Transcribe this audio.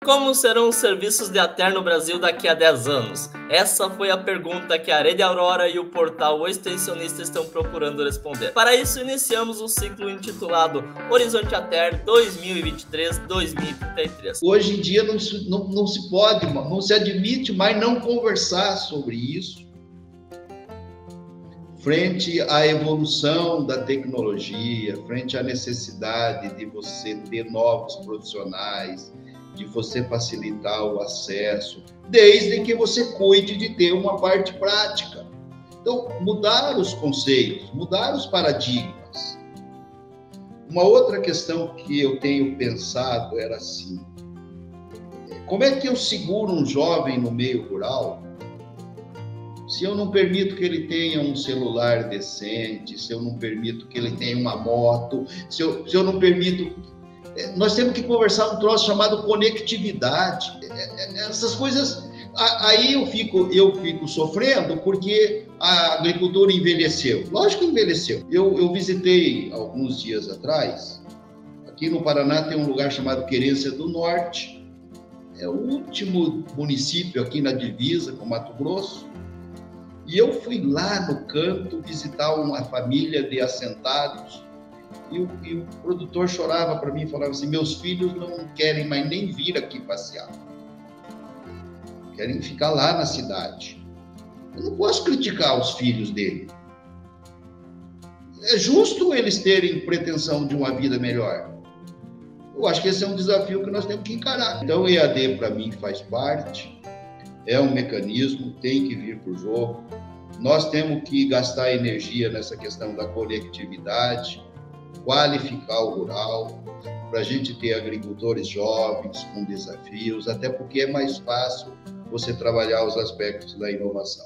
Como serão os serviços de ATER no Brasil daqui a 10 anos? Essa foi a pergunta que a Rede Aurora e o portal O Extensionista estão procurando responder. Para isso, iniciamos o ciclo intitulado Horizonte ATER 2023-2033. Hoje em dia não se pode, não se admite mais não conversar sobre isso, frente à evolução da tecnologia, frente à necessidade de você ter novos profissionais, de você facilitar o acesso, desde que você cuide de ter uma parte prática. Então, mudar os conceitos, mudar os paradigmas. Uma outra questão que eu tenho pensado era assim: como é que eu seguro um jovem no meio rural se eu não permito que ele tenha um celular decente, se eu não permito que ele tenha uma moto, se eu não permito... Nós temos que conversar um troço chamado conectividade. Essas coisas... Aí eu fico sofrendo porque a agricultura envelheceu. Lógico que envelheceu. Eu visitei alguns dias atrás, aqui no Paraná tem um lugar chamado Querência do Norte. É o último município aqui na divisa com Mato Grosso. E eu fui lá no canto visitar uma família de assentados e o produtor chorava para mim e falava assim: meus filhos não querem mais nem vir aqui passear, querem ficar lá na cidade. Eu não posso criticar os filhos dele. É justo eles terem pretensão de uma vida melhor. Eu acho que esse é um desafio que nós temos que encarar. Então o EAD para mim faz parte, é um mecanismo, tem que vir para o jogo. Nós temos que gastar energia nessa questão da conectividade, qualificar o rural, para a gente ter agricultores jovens com desafios, até porque é mais fácil você trabalhar os aspectos da inovação.